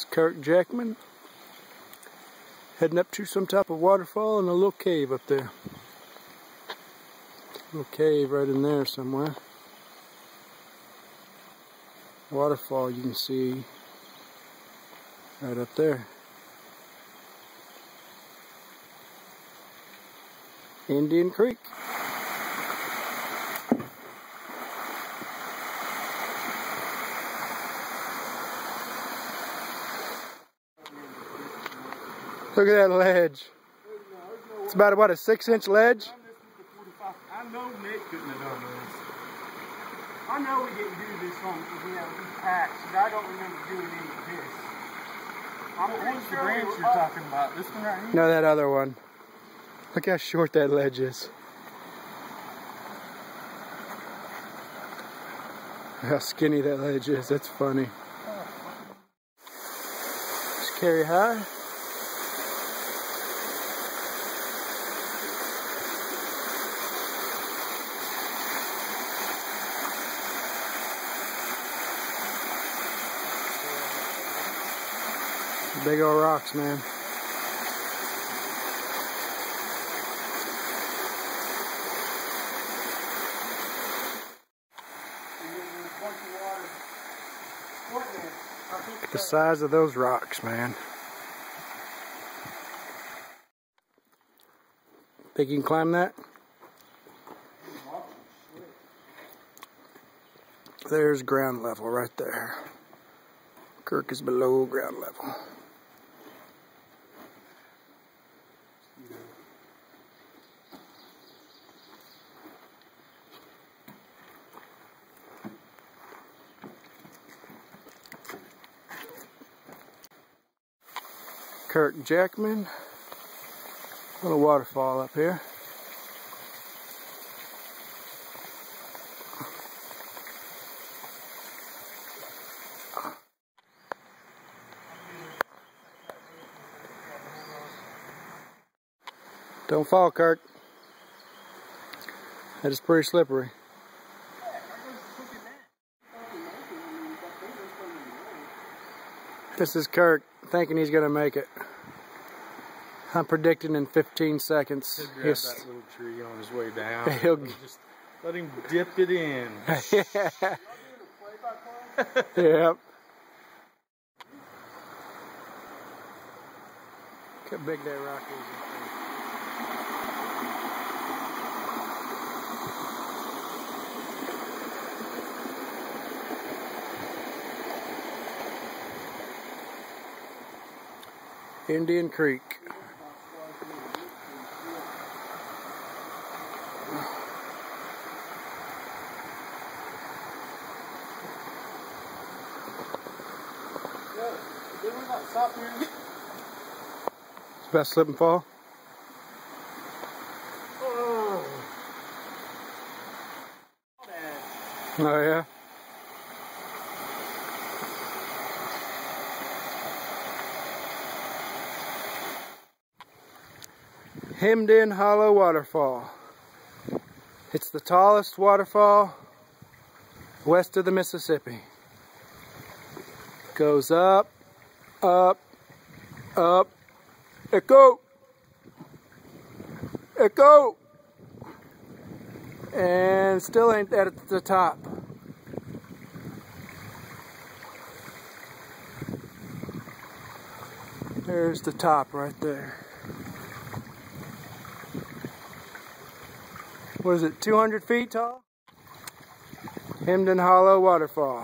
It's Kirk Jackman heading up to some type of waterfall and a little cave up there. Little cave right in there somewhere. Waterfall you can see right up there. Indian Creek. Look at that ledge. It's about, what, a 6-inch ledge? I know Nick couldn't have done this. I know we didn't do this on, these packs, but I don't remember doing any of this. What's the branch you're talking about? This one right here? No, that other one. Look how short that ledge is. How skinny that ledge is. That's funny. Just carry high. Big old rocks, man. The size of those rocks, man. Think you can climb that? There's ground level right there. Kirk is below ground level. Kirk Jackman, little waterfall up here. Don't fall, Kirk. That is pretty slippery. This is Kirk thinking he's going to make it. I'm predicting in 15 seconds. He'll grab that little tree on his way down. He'll just let him dip it in. Yeah. Yep. Look how big that rock is. Indian Creek. It's about slip and fall. Oh yeah. Hemmed-in Hollow Waterfall. It's the tallest waterfall west of the Mississippi. Goes up, up, up, echo, echo, and still ain't at the top. There's the top right there. What is it, 200 feet tall? Hemmed-in Hollow Waterfall.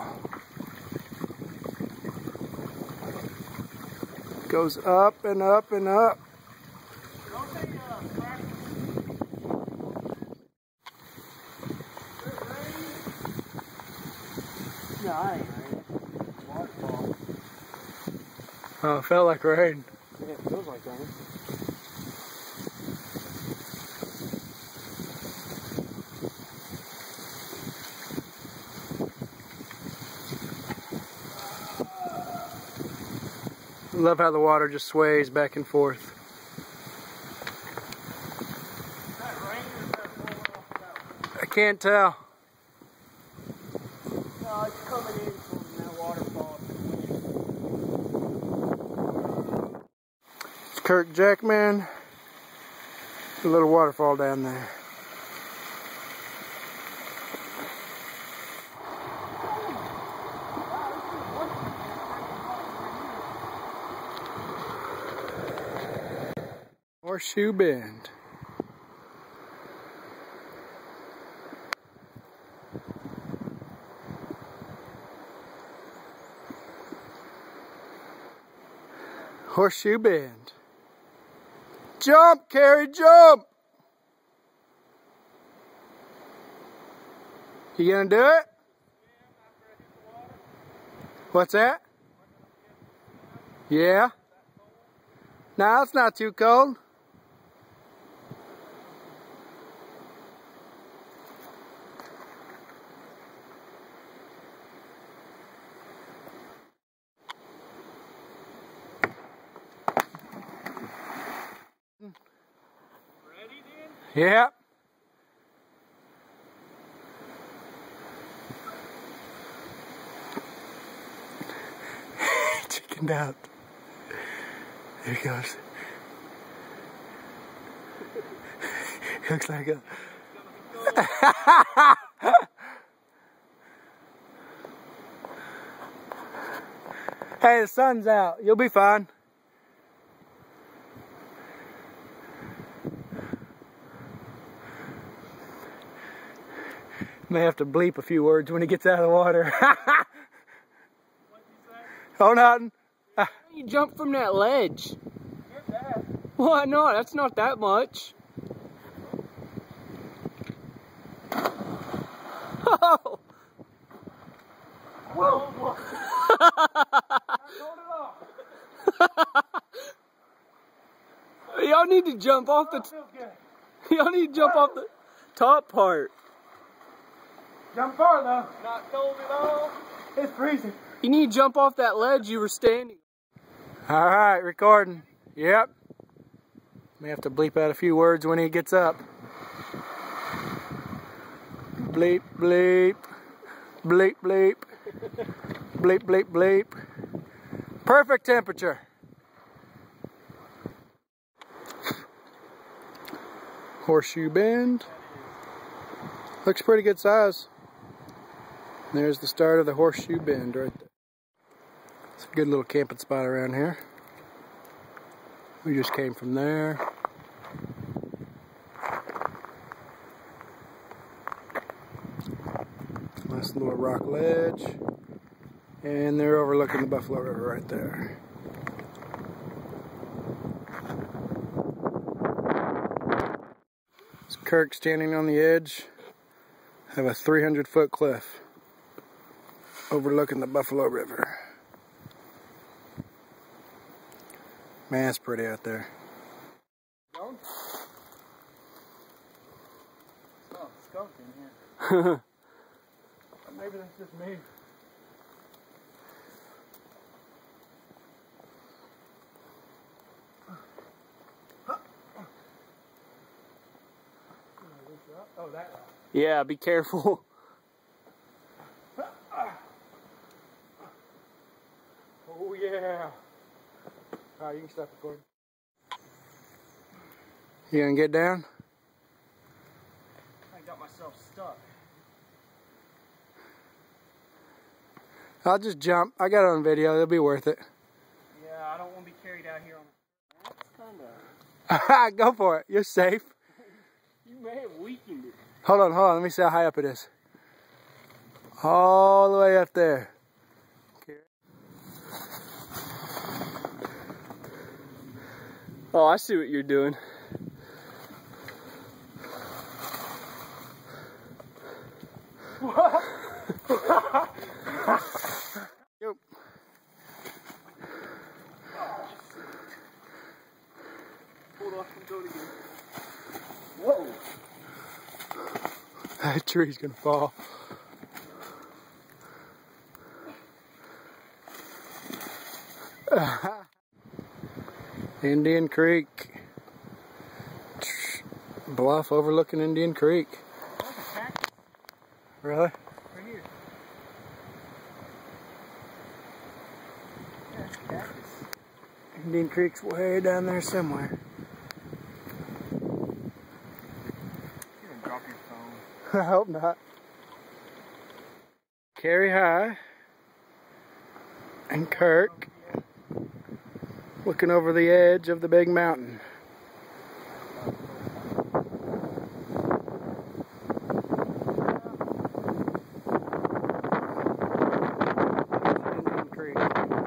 Goes up and up and up. No, I ain't rain. Waterfall. Oh, it felt like rain. Yeah, it feels like rain. I love how the water just sways back and forth. Is that rain or is that blowing off that? I can't tell. No, it's coming in from that waterfall. Kirk Jackman. A little waterfall down there. Horseshoe Bend. Horseshoe Bend. Jump, Carrie, jump! You gonna do it? What's that? Yeah? No, it's not too cold. Ready, Dan? Yep. Chickened out. There he goes. Looks like a... Hey, the sun's out. You'll be fine. May have to bleep a few words when he gets out of the water. What'd you say? Oh, nothing. You jump from that ledge. Get that. Why not? That's not that much. Oh. Whoa! I rolled it off. Y'all need to jump off the... That feels good. Y'all need to jump off the top part. Jump far though. Not cold at all. It's freezing. You need to jump off that ledge you were standing. Alright, recording. Yep. May have to bleep out a few words when he gets up. Bleep, bleep. Bleep, bleep. Bleep, bleep, bleep. Perfect temperature. Horseshoe Bend. Looks pretty good size. There's the start of the Horseshoe Bend right there. It's a good little camping spot around here. We just came from there. Nice little rock ledge. And they're overlooking the Buffalo River right there. It's Kirk standing on the edge of a 300-foot cliff overlooking the Buffalo River. Man, it's pretty out there. Going? Oh, skunk in here. Maybe that's just me. Oh, that rock. Yeah, be careful. Oh, yeah. Alright, you can stop recording. You gonna get down? I got myself stuck. I'll just jump. I got it on video. It'll be worth it. Yeah, I don't want to be carried out here on the... That's kind of... Go for it. You're safe. You may have weakened it. Hold on, hold on. Let me see how high up it is. All the way up there. Oh, I see what you're doing. What? Yep. Hold off and go again. Whoa! That tree's gonna fall. Indian Creek. Bluff overlooking Indian Creek. Really? Right here. Yeah, it's a cactus. Indian Creek's way down there somewhere. You're gonna drop your phone. I hope not. Carrie High and Kirk looking over the edge of the big mountain. Indian Creek.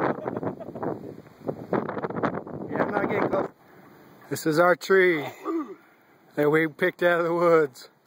Yeah, I'm not getting close. This is our tree that we picked out of the woods.